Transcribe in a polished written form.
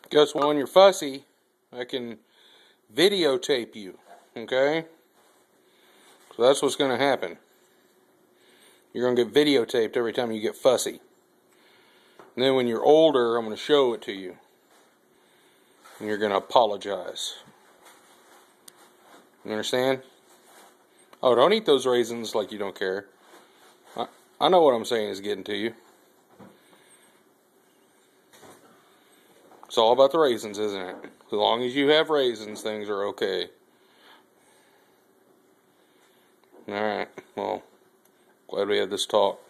Guess when you're fussy, I can videotape you, okay? So that's what's going to happen. You're going to get videotaped every time you get fussy. And then when you're older, I'm going to show it to you. And you're going to apologize. You understand? Oh, don't eat those raisins like you don't care. I know what I'm saying is getting to you. It's all about the raisins, isn't it? As long as you have raisins, things are okay. Alright, well, glad we had this talk.